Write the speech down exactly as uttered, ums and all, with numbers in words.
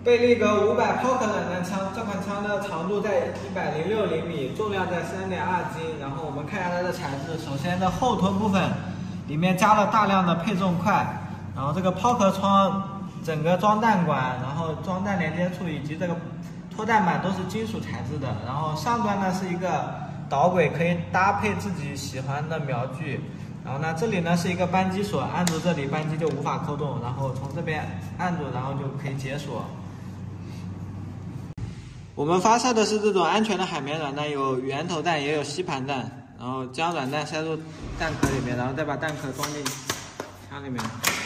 贝利格五百抛壳软弹枪，这款枪的长度在一百零六厘米，重量在三点二斤。然后我们看一下它的材质，首先的后托部分里面加了大量的配重块，然后这个抛壳窗整个装弹管，然后装弹连接处以及这个脱弹板都是金属材质的。然后上端呢是一个导轨，可以搭配自己喜欢的瞄具。然后呢，这里呢是一个扳机锁，按住这里扳机就无法扣动，然后从这边按住，然后就可以解锁。我们发射的是这种安全的海绵软弹，有圆头弹也有吸盘弹，然后将软弹塞入弹壳里面，然后再把弹壳装进枪里面。